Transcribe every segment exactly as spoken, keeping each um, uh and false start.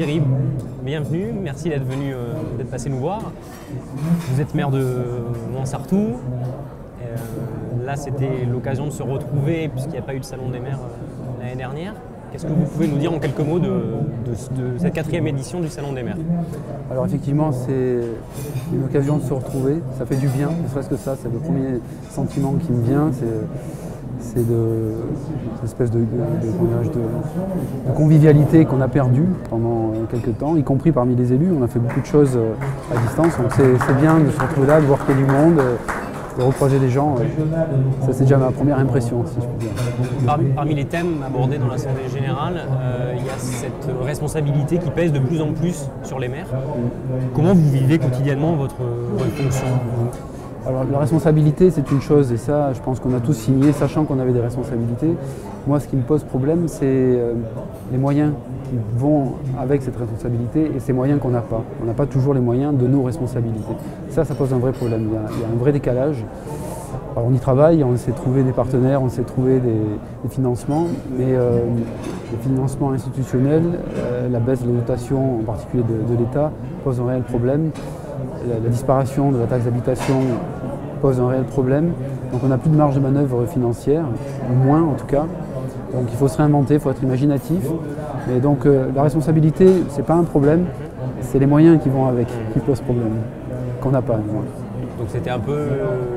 Thierry, bienvenue, merci d'être venu, euh, d'être passé nous voir. Vous êtes maire de Montsartou. Euh, là, c'était l'occasion de se retrouver puisqu'il n'y a pas eu de salon des maires euh, l'année dernière. Qu'est-ce que vous pouvez nous dire en quelques mots de, de, de cette quatrième édition du Salon des maires? Alors effectivement, c'est une occasion de se retrouver, ça fait du bien, ne serait-ce que ça, c'est le premier sentiment qui me vient, c'est de cette espèce de, de, de, de, de convivialité qu'on a perdue pendant quelques temps, y compris parmi les élus. On a fait beaucoup de choses à distance, donc c'est bien de se retrouver là, de voir qu'il y a du monde, de recroiser des gens. Ça, c'est déjà ma première impression, si je puis dire. Parmi, parmi les thèmes abordés dans l'Assemblée générale, euh, il y a cette responsabilité qui pèse de plus en plus sur les maires. Comment vous vivez quotidiennement votre, votre fonction? Alors la responsabilité, c'est une chose, et ça, je pense qu'on a tous signé, sachant qu'on avait des responsabilités. Moi, ce qui me pose problème, c'est euh, les moyens qui vont avec cette responsabilité et ces moyens qu'on n'a pas. On n'a pas toujours les moyens de nos responsabilités. Ça, ça pose un vrai problème. Il y a, il y a un vrai décalage. Alors, on y travaille, on essaie de trouver des partenaires, on essaie de trouver des, des financements, mais euh, les financements institutionnels, euh, la baisse de la dotation, en particulier de, de l'État, pose un réel problème. La, la disparition de la taxe d'habitation pose un réel problème. Donc on n'a plus de marge de manœuvre financière, ou moins en tout cas. Donc il faut se réinventer, il faut être imaginatif. Mais donc euh, la responsabilité, ce n'est pas un problème, c'est les moyens qui vont avec qui posent problème, qu'on n'a pas. Donc c'était un peu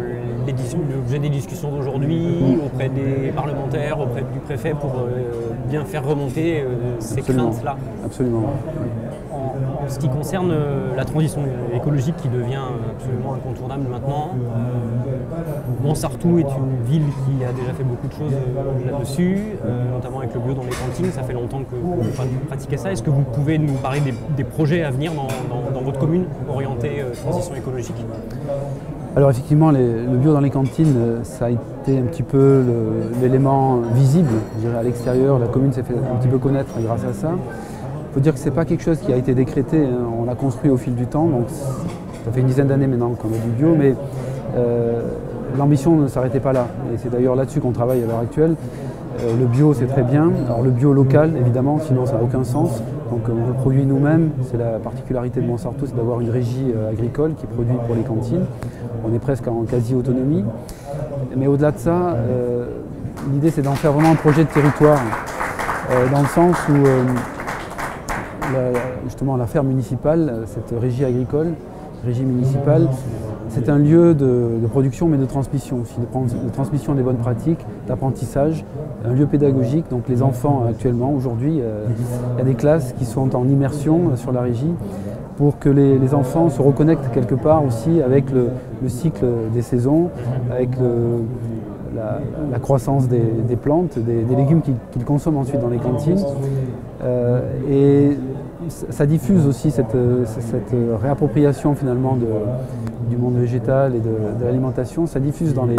l'objet des discussions d'aujourd'hui auprès des parlementaires, auprès du préfet pour euh, bien faire remonter euh, ces craintes-là. Absolument. En, en ce qui concerne euh, la transition écologique qui devient absolument incontournable maintenant, euh, Montsartou est une ville qui a déjà fait beaucoup de choses euh, là-dessus, euh, notamment avec le bio dans les cantines. Ça fait longtemps que vous pratiquez ça. Est-ce que vous pouvez nous parler des, des projets à venir dans, dans, dans votre commune orientés euh, transition écologique? Alors effectivement, les, le bio dans les cantines, ça a été un petit peu l'élément visible, je dirais, à l'extérieur. La commune s'est fait un petit peu connaître grâce à ça. Il faut dire que ce n'est pas quelque chose qui a été décrété, hein. On l'a construit au fil du temps, donc ça fait une dizaine d'années maintenant qu'on a du bio, mais euh, l'ambition ne s'arrêtait pas là. Et c'est d'ailleurs là-dessus qu'on travaille à l'heure actuelle. Euh, le bio, c'est très bien. Alors le bio local, évidemment, sinon ça n'a aucun sens. Donc on le produit nous-mêmes. C'est la particularité de Montsartou, c'est d'avoir une régie euh, agricole qui produit pour les cantines. On est presque en quasi-autonomie. Mais au-delà de ça, euh, l'idée c'est d'en faire vraiment un projet de territoire, euh, dans le sens où euh, la, justement la ferme municipale, cette régie agricole, régie municipale, c'est un lieu de, de production mais de transmission aussi, de, de transmission des bonnes pratiques, d'apprentissage, un lieu pédagogique. Donc les enfants actuellement, aujourd'hui, euh, il y a des classes qui sont en immersion sur la régie pour que les, les enfants se reconnectent quelque part aussi avec le, le cycle des saisons, avec le, la, la croissance des, des plantes, des, des légumes qu'ils qu'ils consomment ensuite dans les cantines. Euh, et ça diffuse aussi cette, cette réappropriation finalement de, du monde végétal et de, de l'alimentation, ça diffuse dans les,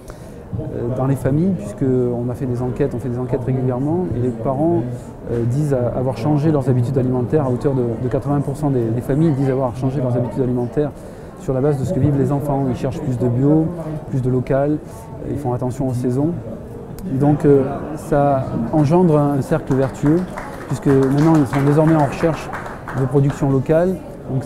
dans les familles, puisqu'on a fait des enquêtes, on fait des enquêtes régulièrement, et les parents euh, disent avoir changé leurs habitudes alimentaires à hauteur de, de quatre-vingts pour cent des, des familles disent avoir changé leurs habitudes alimentaires sur la base de ce que vivent les enfants. Ils cherchent plus de bio, plus de local, ils font attention aux saisons. Donc euh, ça engendre un cercle vertueux, puisque maintenant ils sont désormais en recherche de production locale. Donc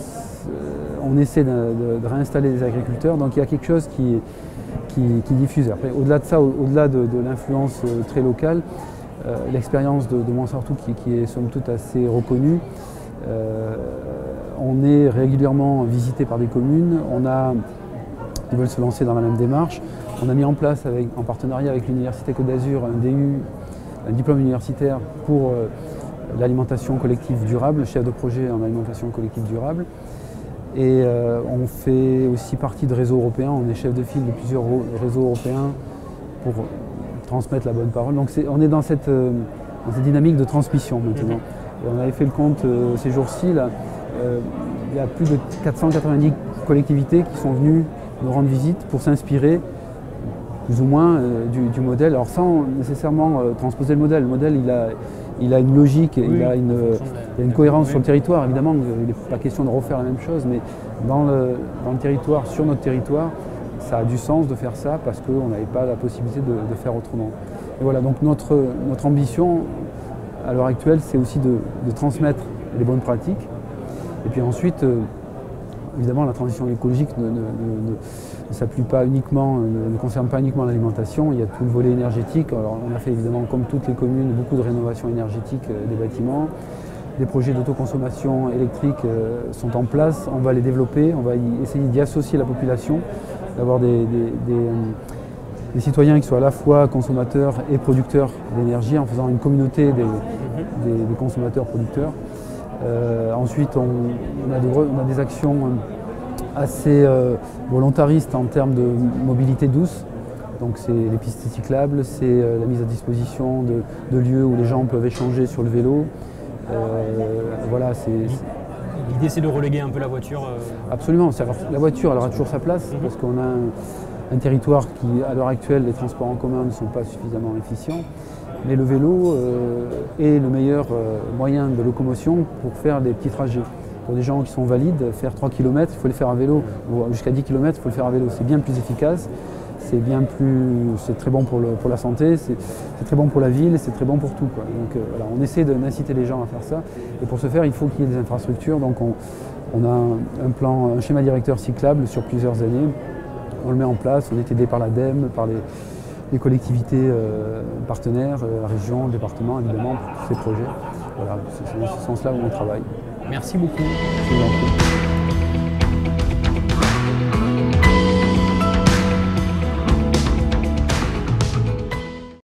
on essaie de, de, de réinstaller les agriculteurs, donc il y a quelque chose qui, qui, qui diffuse. Après, au-delà de ça, au-delà de, de l'influence très locale, euh, l'expérience de, de Montsartou qui, qui est somme toute assez reconnue, euh, on est régulièrement visité par des communes, on a, ils veulent se lancer dans la même démarche. On a mis en place, avec, en partenariat avec l'Université Côte d'Azur, un D U, un diplôme universitaire pour euh, l'alimentation collective durable, chef de projet en alimentation collective durable. Et euh, on fait aussi partie de réseaux européens, on est chef de file de plusieurs réseaux européens pour transmettre la bonne parole. Donc est, on est dans cette, euh, dans cette dynamique de transmission maintenant. Et on avait fait le compte euh, ces jours-ci, là, euh, il y a plus de quatre cent quatre-vingt-dix collectivités qui sont venues nous rendre visite pour s'inspirer plus ou moins euh, du, du modèle, alors sans nécessairement euh, transposer le modèle. Le modèle, il a, il a une logique, oui, il, a une, il a une cohérence oui. sur le territoire. Évidemment, il n'est pas question de refaire la même chose, mais dans le, dans le territoire, sur notre territoire, ça a du sens de faire ça parce qu'on n'avait pas la possibilité de, de faire autrement. Et voilà, donc notre, notre ambition à l'heure actuelle, c'est aussi de, de transmettre et les bonnes pratiques. Et puis ensuite, euh, évidemment, la transition écologique ne, ne, ne, ne s'appuie pas uniquement, ne, ne concerne pas uniquement l'alimentation, il y a tout le volet énergétique. Alors, on a fait évidemment, comme toutes les communes, beaucoup de rénovation énergétique euh, des bâtiments. Des projets d'autoconsommation électrique euh, sont en place, on va les développer, on va y essayer d'y associer la population, d'avoir des, des, des, euh, des citoyens qui soient à la fois consommateurs et producteurs d'énergie en faisant une communauté des, des, des consommateurs-producteurs. Euh, ensuite, on, on, a de, on a des actions assez euh, volontaristes en termes de mobilité douce. Donc c'est les pistes cyclables, c'est euh, la mise à disposition de, de lieux où les gens peuvent échanger sur le vélo. Euh, voilà, c'est, L'idée c'est de reléguer un peu la voiture. Euh... Absolument, alors, la voiture elle aura toujours sa place mm-hmm. parce qu'on a un, un territoire qui, à l'heure actuelle, les transports en commun ne sont pas suffisamment efficients. Mais le vélo euh, est le meilleur euh, moyen de locomotion pour faire des petits trajets. Pour des gens qui sont valides, faire trois kilomètres, il faut les faire à vélo, ou jusqu'à dix kilomètres, il faut le faire à vélo. C'est bien plus efficace, c'est bien plus, c'est très bon pour, le, pour la santé, c'est, c'est très bon pour la ville, c'est très bon pour tout, quoi. Donc euh, voilà, on essaie d'inciter les gens à faire ça. Et pour ce faire, il faut qu'il y ait des infrastructures. Donc on, on a un, un plan, un schéma directeur cyclable sur plusieurs années. On le met en place, on est aidé par l'ADEME, par les les collectivités euh, partenaires, euh, la région, le département, évidemment, pour tous ces projets. Voilà, c'est dans ce sens-là où on travaille. Merci beaucoup. Je vous en prie.